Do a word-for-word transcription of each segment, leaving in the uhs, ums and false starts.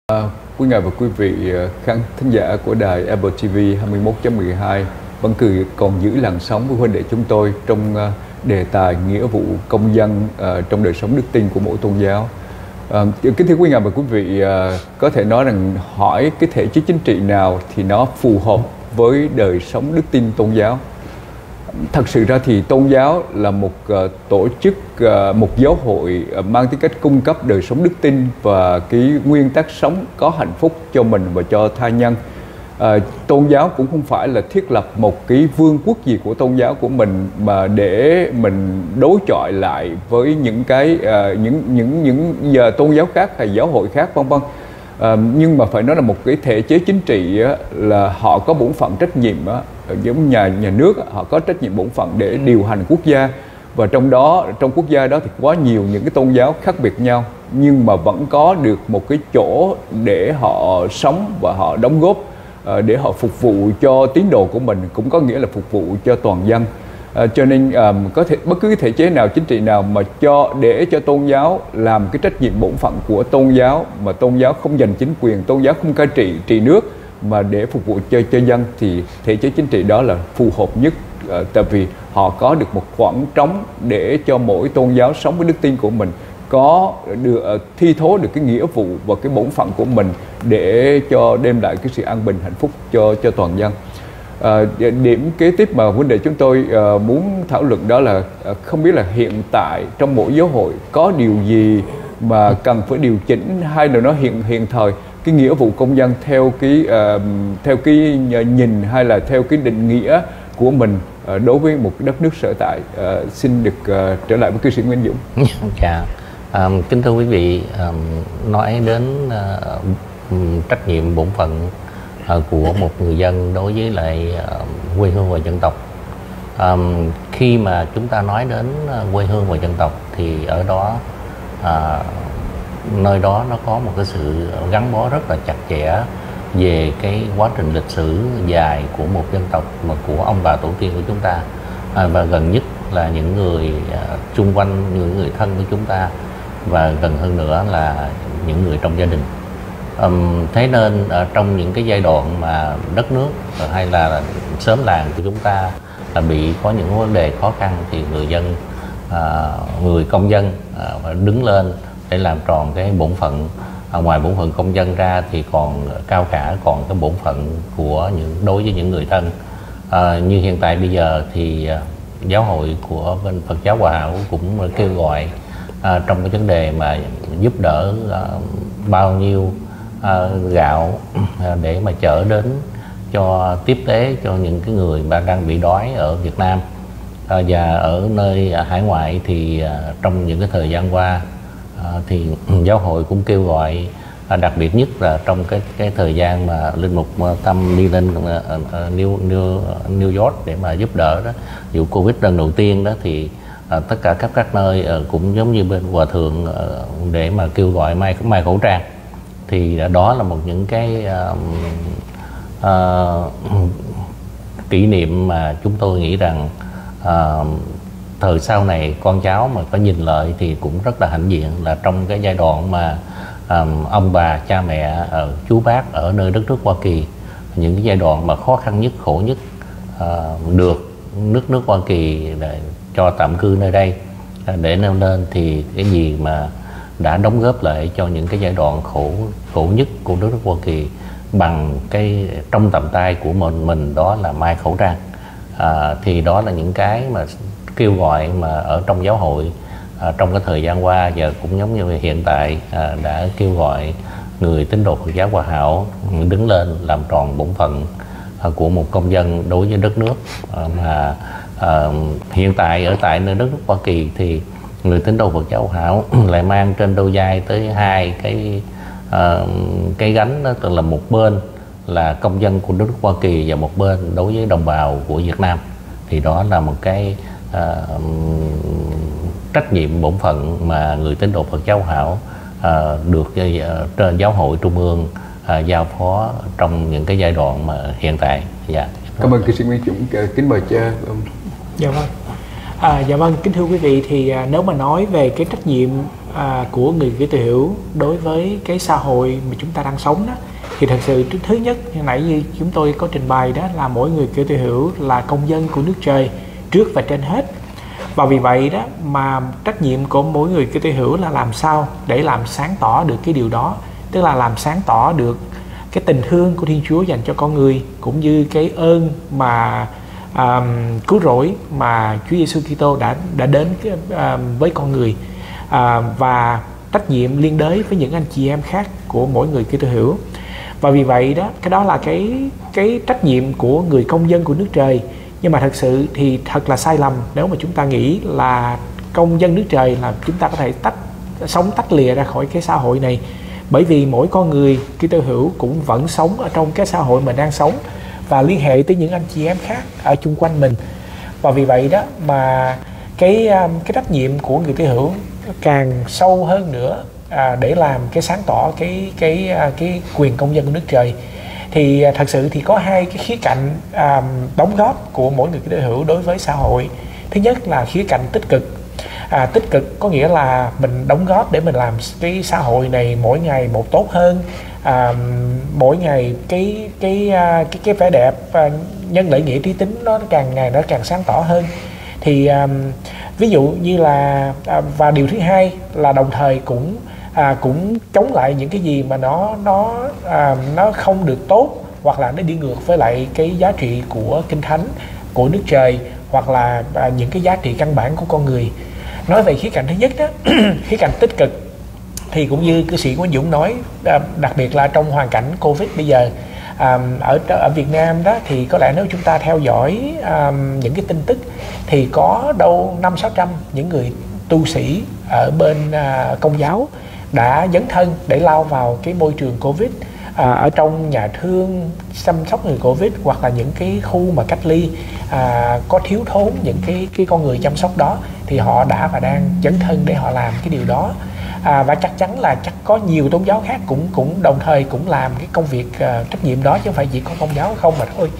À, quý ngài và quý vị khán thính giả của đài Apple ti vi hai mươi mốt chấm mười hai vẫn cứ còn giữ làn sóng với huynh đệ chúng tôi trong đề tài nghĩa vụ công dân uh, trong đời sống đức tin của mỗi tôn giáo. Uh, kính thưa quý ngài và quý vị, uh, có thể nói rằng hỏi cái thể chế chính trị nào thì nó phù hợp với đời sống đức tin tôn giáo. Thật sự ra thì tôn giáo là một uh, tổ chức, uh, một giáo hội uh, mang tính cách cung cấp đời sống đức tin và cái nguyên tắc sống có hạnh phúc cho mình và cho tha nhân. Uh, tôn giáo cũng không phải là thiết lập một cái vương quốc gì của tôn giáo của mình mà để mình đối chọi lại với những cái uh, những những những giờ tôn giáo khác hay giáo hội khác vân vân. Uh, nhưng mà phải nói là một cái thể chế chính trị á, là họ có bổn phận trách nhiệm á, giống nhà nhà nước á, họ có trách nhiệm bổn phận để điều hành quốc gia, và trong đó trong quốc gia đó thì quá nhiều những cái tôn giáo khác biệt nhau, nhưng mà vẫn có được một cái chỗ để họ sống và họ đóng góp, uh, để họ phục vụ cho tín đồ của mình, cũng có nghĩa là phục vụ cho toàn dân. À, cho nên um, có thể bất cứ cái thể chế nào chính trị nào mà cho để cho tôn giáo làm cái trách nhiệm bổn phận của tôn giáo, mà tôn giáo không giành chính quyền, tôn giáo không cai trị trị nước mà để phục vụ cho cho dân, thì thể chế chính trị đó là phù hợp nhất, uh, tại vì họ có được một khoảng trống để cho mỗi tôn giáo sống với đức tin của mình, có được uh, thi thố được cái nghĩa vụ và cái bổn phận của mình để cho đem lại cái sự an bình hạnh phúc cho cho toàn dân. À, điểm kế tiếp mà vấn đề chúng tôi uh, muốn thảo luận đó là uh, không biết là hiện tại trong mỗi giáo hội có điều gì mà cần phải điều chỉnh, hay là nó hiện hiện thời cái nghĩa vụ công dân theo cái uh, theo cái nhìn hay là theo cái định nghĩa của mình uh, đối với một đất nước sở tại. Uh, xin được uh, trở lại với cư sĩ Nguyễn Dũng. Dạ, um, kính thưa quý vị, um, nói đến uh, trách nhiệm bổn phận của một người dân đối với lại uh, quê hương và dân tộc. Um, khi mà chúng ta nói đến uh, quê hương và dân tộc thì ở đó uh, nơi đó nó có một cái sự gắn bó rất là chặt chẽ về cái quá trình lịch sử dài của một dân tộc mà của ông bà tổ tiên của chúng ta, uh, và gần nhất là những người uh, xung quanh, những người thân của chúng ta, và gần hơn nữa là những người trong gia đình. Um, thế nên ở trong những cái giai đoạn mà đất nước hay là xóm làng của chúng ta là bị có những vấn đề khó khăn, thì người dân, uh, người công dân uh, đứng lên để làm tròn cái bổn phận. Uh, ngoài bổn phận công dân ra thì còn cao cả còn cái bổn phận của những đối với những người thân. Uh, như hiện tại bây giờ thì uh, giáo hội của bên Phật giáo Hòa Hảo cũng kêu gọi uh, trong cái vấn đề mà giúp đỡ uh, bao nhiêu Uh, gạo uh, để mà chở đến cho tiếp tế cho những cái người mà đang bị đói ở Việt Nam, uh, và ở nơi uh, hải ngoại. Thì uh, trong những cái thời gian qua uh, thì giáo hội cũng kêu gọi, uh, đặc biệt nhất là trong cái cái thời gian mà linh mục uh, Tâm đi lên uh, uh, New, New, New York để mà giúp đỡ đó, vụ Covid lần đầu tiên đó, thì uh, tất cả các các nơi uh, cũng giống như bên hòa thượng uh, để mà kêu gọi may may khẩu trang. Thì đó là một những cái uh, uh, kỷ niệm mà chúng tôi nghĩ rằng uh, thời sau này con cháu mà có nhìn lại thì cũng rất là hãnh diện, là trong cái giai đoạn mà um, ông bà cha mẹ ở chú bác ở nơi đất nước Hoa Kỳ, những cái giai đoạn mà khó khăn nhất, khổ nhất, uh, được nước nước Hoa Kỳ để cho tạm cư nơi đây để nêu lên, thì cái gì mà đã đóng góp lại cho những cái giai đoạn khổ khổ nhất của nước nước Hoa Kỳ bằng cái trong tầm tay của mình mình đó là may khẩu trang. À, thì đó là những cái mà kêu gọi mà ở trong giáo hội à, trong cái thời gian qua, giờ cũng giống như hiện tại à, đã kêu gọi người tín đồ Phật giáo Hòa Hảo đứng lên làm tròn bổn phận à, của một công dân đối với đất nước. À, mà à, hiện tại ở tại nơi đất nước Hoa Kỳ thì người tín đồ Phật giáo Hòa Hảo lại mang trên đôi vai tới hai cái uh, cái gánh đó, tức là một bên là công dân của nước Hoa Kỳ và một bên đối với đồng bào của Việt Nam. Thì đó là một cái uh, trách nhiệm bổn phận mà người tín đồ Phật giáo Hòa Hảo uh, được uh, trên giáo hội trung ương uh, giao phó trong những cái giai đoạn mà hiện tại. Dạ. Cảm ơn cư sĩ Nguyễn Dũng. Kính mời cha. Dạ vâng. À, dạ vâng, kính thưa quý vị, thì à, nếu mà nói về cái trách nhiệm à, của người Kitô hữu đối với cái xã hội mà chúng ta đang sống đó, thì thật sự thứ nhất, như nãy như chúng tôi có trình bày đó, là mỗi người Kitô hữu là công dân của nước trời trước và trên hết. Và vì vậy đó mà trách nhiệm của mỗi người Kitô hữu là làm sao để làm sáng tỏ được cái điều đó, tức là làm sáng tỏ được cái tình thương của Thiên Chúa dành cho con người, cũng như cái ơn mà um, cứu rỗi mà Chúa Giêsu Kitô đã đã đến um, với con người, uh, và trách nhiệm liên đới với những anh chị em khác của mỗi người Kitô hữu. Và vì vậy đó, cái đó là cái cái trách nhiệm của người công dân của nước trời. Nhưng mà thật sự thì thật là sai lầm nếu mà chúng ta nghĩ là công dân nước trời là chúng ta có thể tách sống tách lìa ra khỏi cái xã hội này. Bởi vì mỗi con người Kitô hữu cũng vẫn sống ở trong cái xã hội mình đang sống và liên hệ tới những anh chị em khác ở chung quanh mình. Và vì vậy đó mà cái cái trách nhiệm của người Kitô hữu càng sâu hơn nữa à, để làm cái sáng tỏ cái cái cái quyền công dân của nước trời. Thì thật sự thì có hai cái khía cạnh à, đóng góp của mỗi người Kitô hữu đối với xã hội. Thứ nhất là khía cạnh tích cực. À, tích cực có nghĩa là mình đóng góp để mình làm cái xã hội này mỗi ngày một tốt hơn, à, mỗi ngày cái cái cái cái vẻ đẹp à, nhân lễ nghĩa trí tính nó càng ngày nó càng sáng tỏ hơn. Thì à, ví dụ như là à, và điều thứ hai là đồng thời cũng à, cũng chống lại những cái gì mà nó nó à, nó không được tốt, hoặc là nó đi ngược với lại cái giá trị của Kinh Thánh, của nước trời, hoặc là à, những cái giá trị căn bản của con người. Nói về khía cạnh thứ nhất đó, khía cạnh tích cực, thì cũng như cư sĩ Nguyễn Dũng nói, đặc biệt là trong hoàn cảnh Covid bây giờ, à, ở ở Việt Nam đó, thì có lẽ nếu chúng ta theo dõi à, những cái tin tức thì có đâu năm sáu trăm những người tu sĩ ở bên à, Công giáo đã dấn thân để lao vào cái môi trường Covid, à, ở trong nhà thương chăm sóc người Covid, hoặc là những cái khu mà cách ly à, có thiếu thốn những cái cái con người chăm sóc đó, thì họ đã và đang dấn thân để họ làm cái điều đó. À, và chắc chắn là chắc có nhiều tôn giáo khác cũng cũng đồng thời cũng làm cái công việc uh, trách nhiệm đó, chứ không phải chỉ có Công giáo không mà thôi.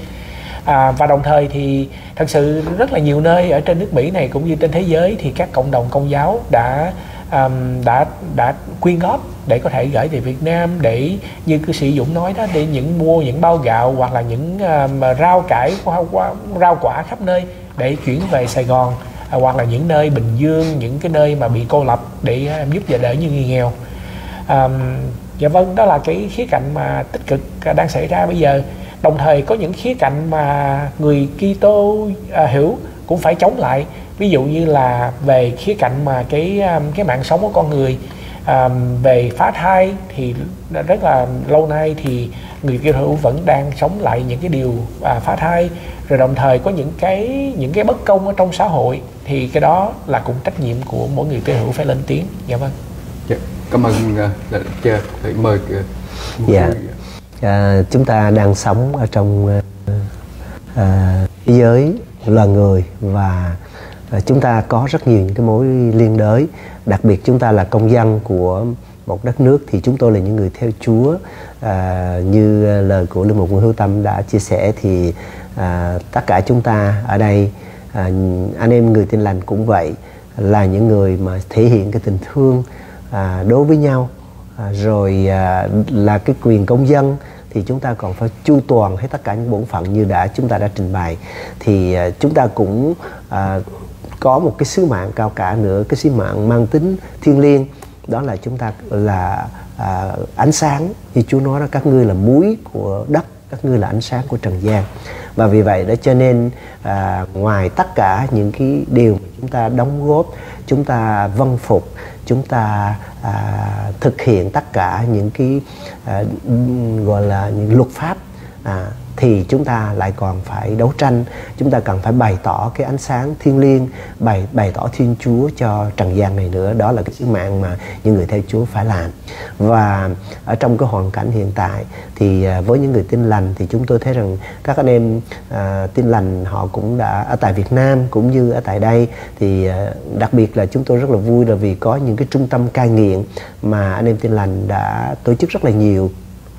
À, và đồng thời thì thật sự rất là nhiều nơi ở trên nước Mỹ này cũng như trên thế giới thì các cộng đồng Công giáo đã um, đã đã quyên góp để có thể gửi về Việt Nam, để như cư sĩ Dũng nói đó, để những mua những bao gạo hoặc là những um, rau cải rau quả khắp nơi để chuyển về Sài Gòn, à, hoặc là những nơi Bình Dương, những cái nơi mà bị cô lập, để um, giúp và đỡ những người nghèo. Um, dạ vâng, đó là cái khía cạnh mà tích cực đang xảy ra bây giờ. Đồng thời có những khía cạnh mà người Kitô à, hữu cũng phải chống lại. Ví dụ như là về khía cạnh mà cái cái mạng sống của con người, à, về phá thai, thì rất là lâu nay thì người Kitô hữu vẫn đang sống lại những cái điều à, phá thai. Rồi đồng thời có những cái những cái bất công ở trong xã hội, thì cái đó là cũng trách nhiệm của mỗi người Kitô hữu phải lên tiếng. Dạ vâng. Dạ, cảm ơn đại cha. Hãy mời. Dạ. À, chúng ta đang sống ở trong à, thế giới loài người, và à, chúng ta có rất nhiều những cái mối liên đới. Đặc biệt chúng ta là công dân của một đất nước, thì chúng tôi là những người theo Chúa. À, như lời của Linh Mục Nguyễn Hữu Tâm đã chia sẻ, thì à, tất cả chúng ta ở đây, à, anh em người Tin Lành cũng vậy, là những người mà thể hiện cái tình thương à, đối với nhau. À, rồi à, là cái quyền công dân thì chúng ta còn phải chu toàn hết tất cả những bổn phận như đã chúng ta đã trình bày. Thì à, chúng ta cũng à, có một cái sứ mạng cao cả nữa, cái sứ mạng mang tính thiêng liêng, đó là chúng ta là à, ánh sáng. Như Chúa nói đó, các ngươi là muối của đất, các ngươi là ánh sáng của trần gian. Và vì vậy đó cho nên à, ngoài tất cả những cái điều mà chúng ta đóng góp, chúng ta vâng phục, chúng ta à, thực hiện tất cả những cái à, gọi là những luật pháp, à, thì chúng ta lại còn phải đấu tranh. Chúng ta cần phải bày tỏ cái ánh sáng thiêng liêng, bày bày tỏ Thiên Chúa cho trần gian này nữa. Đó là cái sứ mạng mà những người theo Chúa phải làm. Và ở trong cái hoàn cảnh hiện tại thì với những người Tin Lành thì chúng tôi thấy rằng các anh em à, Tin Lành họ cũng đã ở tại Việt Nam cũng như ở tại đây, thì à, đặc biệt là chúng tôi rất là vui là vì có những cái trung tâm cai nghiện mà anh em Tin Lành đã tổ chức rất là nhiều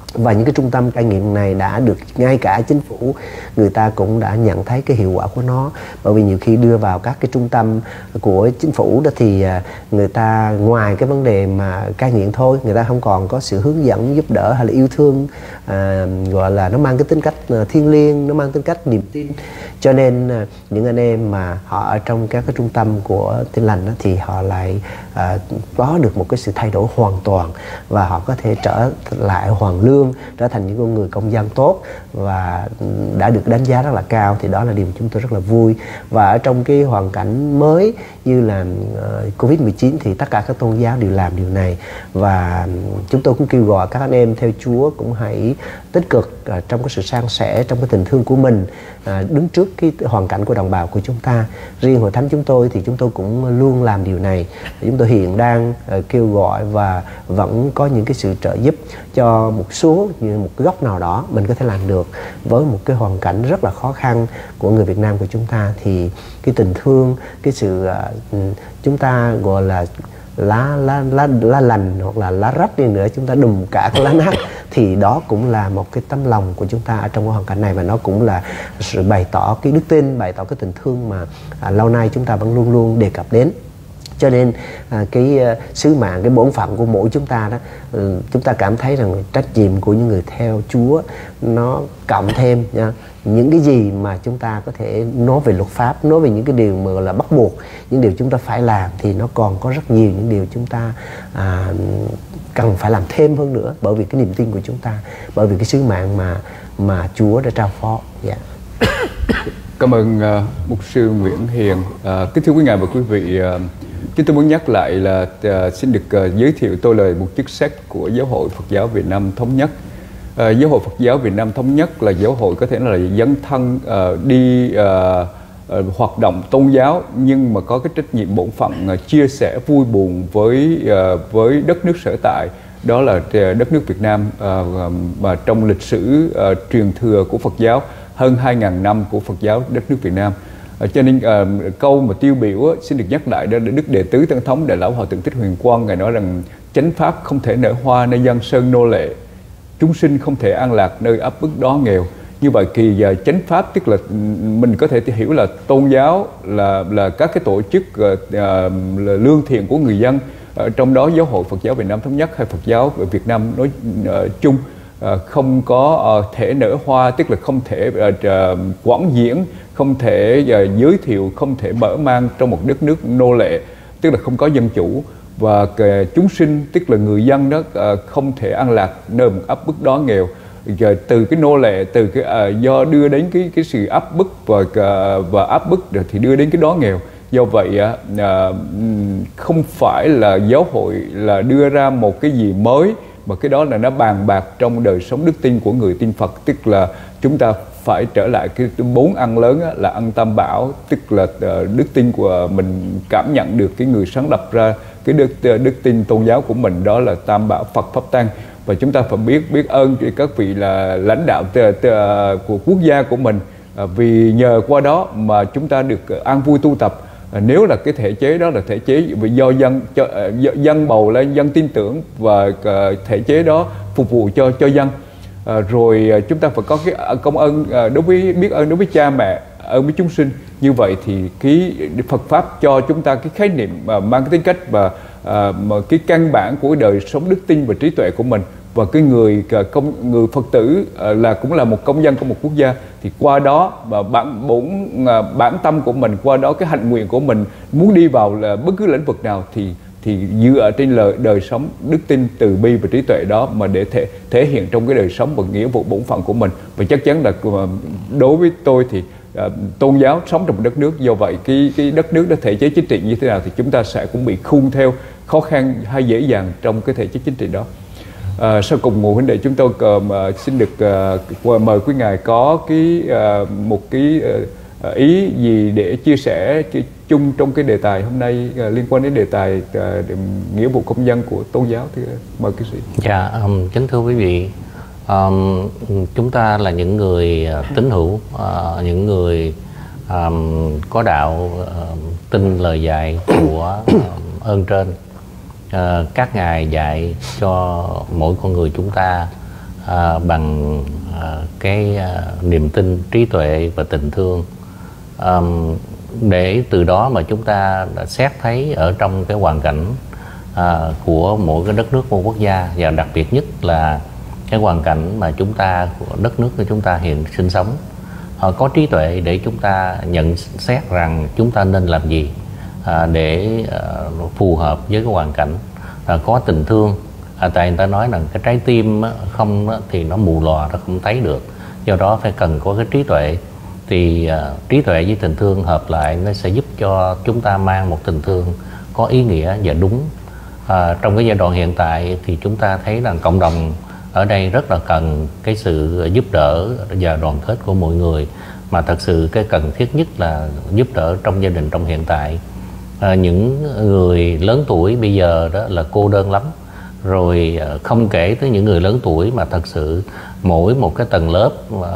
Và những cái trung tâm cai nghiện này đã được ngay cả chính phủ người ta cũng đã nhận thấy cái hiệu quả của nó. Bởi vì nhiều khi đưa vào các cái trung tâm của chính phủ đó thì người ta ngoài cái vấn đề mà cai nghiện thôi, người ta không còn có sự hướng dẫn giúp đỡ hay là yêu thương, à, gọi là nó mang cái tính cách thiêng liêng, nó mang tính cách niềm tin. Cho nên những anh em mà họ ở trong các cái trung tâm của Tin Lành đó, thì họ lại à, có được một cái sự thay đổi hoàn toàn, và họ có thể trở lại hoàn lương, trở thành những con người công dân tốt và đã được đánh giá rất là cao. Thì đó là điều chúng tôi rất là vui. Và ở trong cái hoàn cảnh mới như là uh, Covid mười chín thì tất cả các tôn giáo đều làm điều này, và chúng tôi cũng kêu gọi các anh em theo Chúa cũng hãy tích cực uh, trong cái sự san sẻ, trong cái tình thương của mình, uh, đứng trước cái hoàn cảnh của đồng bào của chúng ta. Riêng hội thánh chúng tôi thì chúng tôi cũng luôn làm điều này. Chúng tôi hiện đang uh, kêu gọi và vẫn có những cái sự trợ giúp cho một số, như một cái góc nào đó mình có thể làm được với một cái hoàn cảnh rất là khó khăn của người Việt Nam của chúng ta. Thì cái tình thương, cái sự uh, chúng ta gọi là lá lá lá lá lành hoặc là lá rách đi nữa, chúng ta đùm cả cái lá nát, thì đó cũng là một cái tấm lòng của chúng ta ở trong cái hoàn cảnh này, và nó cũng là sự bày tỏ cái đức tin, bày tỏ cái tình thương mà à, lâu nay chúng ta vẫn luôn luôn đề cập đến. Cho nên à, cái uh, sứ mạng, cái bổn phận của mỗi chúng ta đó, uh, chúng ta cảm thấy rằng trách nhiệm của những người theo Chúa nó cộng thêm nha, những cái gì mà chúng ta có thể nói về luật pháp, nói về những cái điều mà là bắt buộc, những điều chúng ta phải làm, thì nó còn có rất nhiều những điều chúng ta à, cần phải làm thêm hơn nữa, bởi vì cái niềm tin của chúng ta, bởi vì cái sứ mạng mà mà Chúa đã trao phó. Yeah. Cảm ơn uh, mục sư Nguyễn Hiền. Uh, kính thưa quý ngài và quý vị, uh, chúng tôi muốn nhắc lại là uh, xin được uh, giới thiệu tôi là một chức sắc của Giáo hội Phật giáo Việt Nam Thống Nhất. Uh, Giáo hội Phật giáo Việt Nam Thống Nhất là giáo hội có thể là dấn thân uh, đi uh, uh, hoạt động tôn giáo, nhưng mà có cái trách nhiệm bổn phận uh, chia sẻ vui buồn với uh, với đất nước sở tại, đó là uh, đất nước Việt Nam, uh, mà trong lịch sử uh, truyền thừa của Phật giáo hơn hai nghìn năm của Phật giáo đất nước Việt Nam. À, cho nên à, câu mà tiêu biểu á, xin được nhắc lại đó là Đức Đệ Tứ Tăng Thống Đại Lão Hòa Thượng Thích Huyền Quang, ngài nói rằng chánh pháp không thể nở hoa nơi dân sơn nô lệ, chúng sinh không thể an lạc nơi áp bức đó nghèo. Như vậy thì à, chánh pháp tức là mình có thể hiểu là tôn giáo là là các cái tổ chức à, là lương thiện của người dân, à, trong đó Giáo hội Phật giáo Việt Nam Thống Nhất hay Phật giáo ở Việt Nam nói à, chung à, không có à, thể nở hoa, tức là không thể à, quảng diễn, không thể uh, giới thiệu, không thể mở mang trong một đất nước nô lệ, tức là không có dân chủ, và uh, chúng sinh tức là người dân đó uh, không thể an lạc nơi một áp bức đó nghèo. Uh, từ cái nô lệ, từ cái uh, do đưa đến cái cái sự áp bức và uh, và áp bức rồi thì đưa đến cái đó nghèo. Do vậy uh, không phải là giáo hội là đưa ra một cái gì mới, mà cái đó là nó bàn bạc trong đời sống đức tin của người tin Phật, tức là chúng ta phải trở lại cái bốn ăn lớn á, là ăn tam bảo, tức là uh, đức tin của mình cảm nhận được cái người sáng lập ra cái đức đức tin tôn giáo của mình, đó là tam bảo Phật Pháp Tăng. Và chúng ta phải biết biết ơn các vị là lãnh đạo tờ, tờ, của quốc gia của mình, uh, vì nhờ qua đó mà chúng ta được an vui tu tập. Uh, nếu là cái thể chế đó là thể chế vì do dân cho, uh, dân bầu lên, dân tin tưởng, và uh, thể chế đó phục vụ cho cho dân. À, rồi chúng ta phải có cái công ơn à, đối với biết ơn đối với cha mẹ, ơn với chúng sinh. Như vậy thì cái Phật pháp cho chúng ta cái khái niệm mà mang cái tính cách và à, mà cái căn bản của đời sống đức tin và trí tuệ của mình, và cái người công người Phật tử à, là cũng là một công dân của một quốc gia, thì qua đó mà bản bổn à, bản tâm của mình, qua đó cái hạnh nguyện của mình muốn đi vào là bất cứ lĩnh vực nào thì thì dựa trên lời đời sống đức tin, từ bi và trí tuệ đó mà để thể thể hiện trong cái đời sống và nghĩa vụ bổn phận của mình. Và chắc chắn là đối với tôi thì uh, tôn giáo sống trong một đất nước, do vậy cái cái đất nước đó thể chế chính trị như thế nào thì chúng ta sẽ cũng bị khuôn theo, khó khăn hay dễ dàng trong cái thể chế chính trị đó. Uh, sau cùng ngụ huynh đệ chúng tôi uh, xin được uh, mời quý ngài có cái uh, một cái uh, ý gì để chia sẻ chung trong cái đề tài hôm nay uh, liên quan đến đề tài uh, nghĩa vụ công dân của tôn giáo. Thì mời cái sĩ. Dạ, um, kính thưa quý vị, um, chúng ta là những người uh, tín hữu, uh, những người um, có đạo, uh, tin lời dạy của uh, ơn trên. Uh, các ngài dạy cho mỗi con người chúng ta à, bằng à, cái à, niềm tin, trí tuệ và tình thương, à, để từ đó mà chúng ta đã xét thấy ở trong cái hoàn cảnh à, của mỗi cái đất nước, một quốc gia, và đặc biệt nhất là cái hoàn cảnh mà chúng ta, của đất nước của chúng ta hiện sinh sống, à, có trí tuệ để chúng ta nhận xét rằng chúng ta nên làm gì à, để à, phù hợp với cái hoàn cảnh, à, có tình thương. À, tại người ta nói rằng cái trái tim á, không á, thì nó mù lòa, nó không thấy được, do đó phải cần có cái trí tuệ. Thì à, trí tuệ với tình thương hợp lại nó sẽ giúp cho chúng ta mang một tình thương có ý nghĩa và đúng. À, trong cái giai đoạn hiện tại thì chúng ta thấy rằng cộng đồng ở đây rất là cần cái sự giúp đỡ và đoàn kết của mọi người, mà thật sự cái cần thiết nhất là giúp đỡ trong gia đình trong hiện tại. À, những người lớn tuổi bây giờ đó là cô đơn lắm, rồi không kể tới những người lớn tuổi mà thật sự mỗi một cái tầng lớp,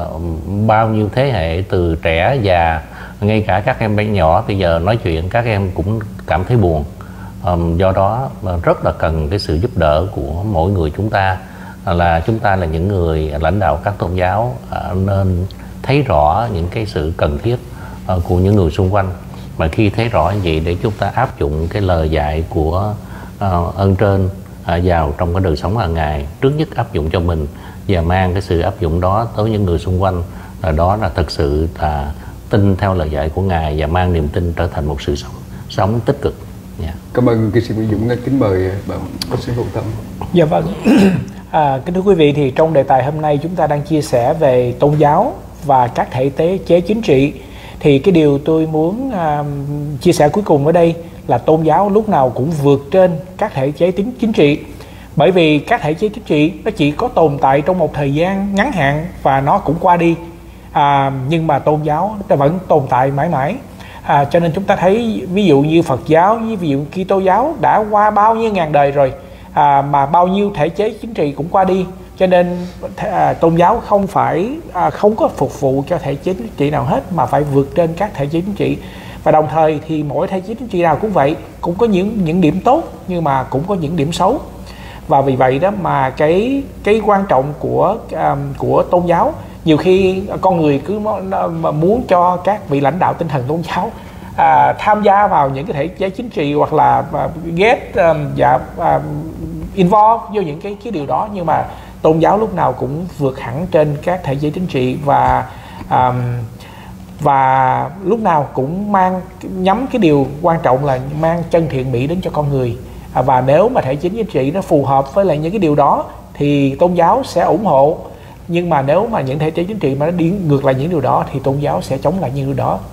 bao nhiêu thế hệ từ trẻ già, ngay cả các em bé nhỏ bây giờ nói chuyện các em cũng cảm thấy buồn. Um, do đó rất là cần cái sự giúp đỡ của mỗi người chúng ta, là chúng ta là những người lãnh đạo các tôn giáo uh, nên thấy rõ những cái sự cần thiết uh, của những người xung quanh, mà khi thấy rõ như vậy để chúng ta áp dụng cái lời dạy của uh, ơn trên uh, vào trong cái đời sống hàng ngày, trước nhất áp dụng cho mình và mang cái sự áp dụng đó tới những người xung quanh, là đó là thực sự là tin theo lời dạy của Ngài và mang niềm tin trở thành một sự sống sống tích cực. Yeah. Cảm ơn kỹ sĩ Nguyễn Dũng. Kính mời bạn bác sĩ Hữu Tâm. Dạ vâng. À, kính thưa quý vị, thì trong đề tài hôm nay chúng ta đang chia sẻ về tôn giáo và các thể tế chế chính trị. Thì cái điều tôi muốn uh, chia sẻ cuối cùng ở đây là tôn giáo lúc nào cũng vượt trên các thể chế tính chính trị. Bởi vì các thể chế chính trị nó chỉ có tồn tại trong một thời gian ngắn hạn và nó cũng qua đi. À, nhưng mà tôn giáo nó vẫn tồn tại mãi mãi. À, cho nên chúng ta thấy ví dụ như Phật giáo, ví dụ Kitô giáo đã qua bao nhiêu ngàn đời rồi, à, mà bao nhiêu thể chế chính trị cũng qua đi. Cho nên à, tôn giáo không phải à, không có phục vụ cho thể chế chính trị nào hết, mà phải vượt trên các thể chế chính trị. Và đồng thời thì mỗi thể chế chính trị nào cũng vậy, cũng có những những điểm tốt nhưng mà cũng có những điểm xấu. Và vì vậy đó mà cái cái quan trọng của um, của tôn giáo, nhiều khi con người cứ muốn cho các vị lãnh đạo tinh thần tôn giáo à, tham gia vào những cái thể chế chính trị, hoặc là uh, get um, dạ, um, involve vô những cái cái điều đó, nhưng mà tôn giáo lúc nào cũng vượt hẳn trên các thể chế chính trị, và um, và lúc nào cũng mang nhắm cái điều quan trọng là mang chân thiện mỹ đến cho con người. À, và nếu mà thể chế chính trị nó phù hợp với lại những cái điều đó thì tôn giáo sẽ ủng hộ. Nhưng mà nếu mà những thể chế chính trị mà nó đi ngược lại những điều đó thì tôn giáo sẽ chống lại những điều đó.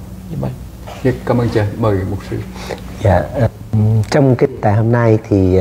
Dạ, cảm ơn cha. Mời mục sư. Dạ, trong cái tại hôm nay thì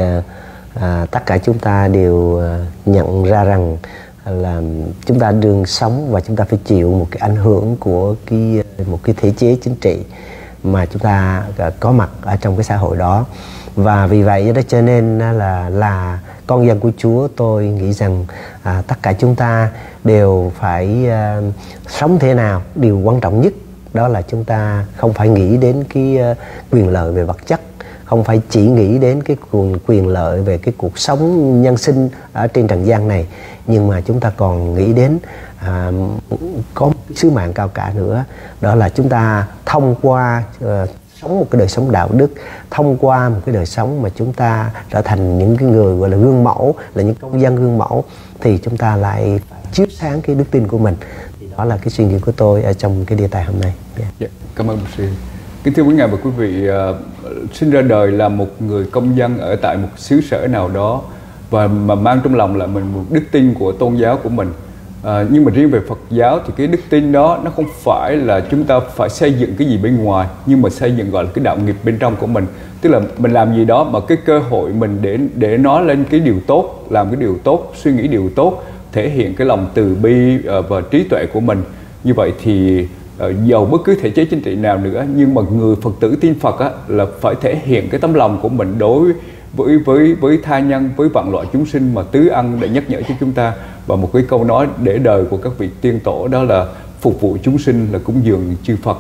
à, tất cả chúng ta đều nhận ra rằng là chúng ta đương sống và chúng ta phải chịu một cái ảnh hưởng của cái một cái thể chế chính trị mà chúng ta có mặt ở trong cái xã hội đó. Và vì vậy đó cho nên là là con dân của Chúa, tôi nghĩ rằng à, tất cả chúng ta đều phải à, sống thế nào. Điều quan trọng nhất đó là chúng ta không phải nghĩ đến cái uh, quyền lợi về vật chất, không phải chỉ nghĩ đến cái quyền, quyền lợi về cái cuộc sống nhân sinh ở trên trần gian này, nhưng mà chúng ta còn nghĩ đến à, có một sứ mạng cao cả nữa, đó là chúng ta thông qua uh, sống một cái đời sống đạo đức, thông qua một cái đời sống mà chúng ta trở thành những cái người gọi là gương mẫu, là những công dân gương mẫu, thì chúng ta lại chiếu sáng cái đức tin của mình. Thì đó là cái suy nghĩ của tôi ở trong cái đề tài hôm nay. Yeah. Yeah, cảm ơn bác sĩ. Kính thưa quý ngài và quý vị, uh, sinh ra đời là một người công dân ở tại một xứ sở nào đó, và mà mang trong lòng là mình một đức tin của tôn giáo của mình. À, nhưng mà riêng về Phật giáo thì cái đức tin đó nó không phải là chúng ta phải xây dựng cái gì bên ngoài, nhưng mà xây dựng gọi là cái đạo nghiệp bên trong của mình. Tức là mình làm gì đó mà cái cơ hội mình để để nói lên cái điều tốt, làm cái điều tốt, suy nghĩ điều tốt, thể hiện cái lòng từ bi uh, và trí tuệ của mình. Như vậy thì uh, dầu bất cứ thể chế chính trị nào nữa, nhưng mà người Phật tử tin Phật á, là phải thể hiện cái tấm lòng của mình đối với với với tha nhân, với vạn loại chúng sinh mà tứ ân để nhắc nhở cho chúng ta. Và một cái câu nói để đời của các vị tiên tổ đó là phục vụ chúng sinh là cúng dường chư Phật.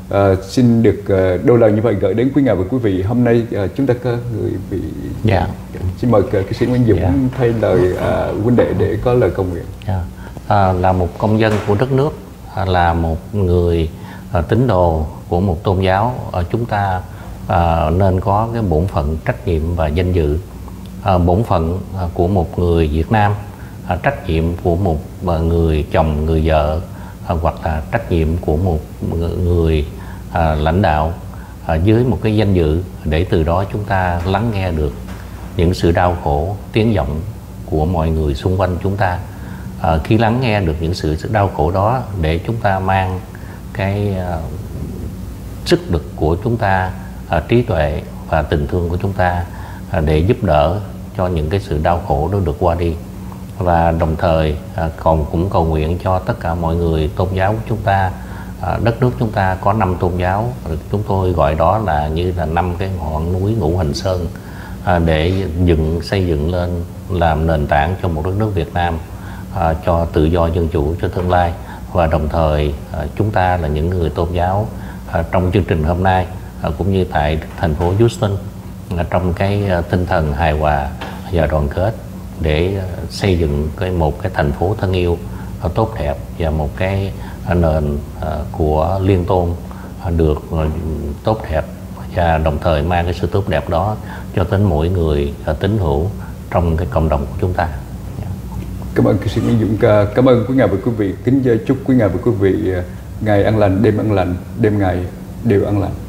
uh, xin được uh, đôi lời như vậy gửi đến quý ngài và quý vị. Hôm nay uh, chúng ta có người bị Dạ. Xin mời ca sĩ Nguyễn Dũng Dạ. thay lời uh, huynh đệ để có lời cầu nguyện. Dạ. À, là một công dân của đất nước, à, là một người à, tín đồ của một tôn giáo, à, chúng ta à, nên có cái bổn phận, trách nhiệm và danh dự. À, bổn phận à, của một người Việt Nam, à, trách nhiệm của một à, người chồng, người vợ, à, hoặc là trách nhiệm của một người à, lãnh đạo à, dưới một cái danh dự, để từ đó chúng ta lắng nghe được những sự đau khổ, tiếng vọng của mọi người xung quanh chúng ta. À, khi lắng nghe được những sự, sự đau khổ đó, để chúng ta mang cái uh, sức lực của chúng ta, uh, trí tuệ và tình thương của chúng ta uh, để giúp đỡ cho những cái sự đau khổ đó được qua đi. Và đồng thời uh, còn cũng cầu nguyện cho tất cả mọi người tôn giáo của chúng ta. Uh, đất nước chúng ta có năm tôn giáo, chúng tôi gọi đó là như là năm cái ngọn núi Ngũ Hành Sơn, uh, để dựng xây dựng lên làm nền tảng cho một đất nước Việt Nam, À, cho tự do dân chủ cho tương lai. Và đồng thời à, chúng ta là những người tôn giáo à, trong chương trình hôm nay, à, cũng như tại thành phố Houston, à, trong cái à, tinh thần hài hòa và đoàn kết, để à, xây dựng cái một cái thành phố thân yêu à, tốt đẹp, và một cái à, nền à, của liên tôn à, được à, tốt đẹp, và đồng thời mang cái sự tốt đẹp đó cho đến mỗi người à, tín hữu trong cái cộng đồng của chúng ta. Cảm ơn ca sĩ Nguyễn Dũng. Cảm ơn quý ngài và quý vị. Kính chúc quý ngài và quý vị ngày an lành, đêm an lành, đêm ngày đều an lành.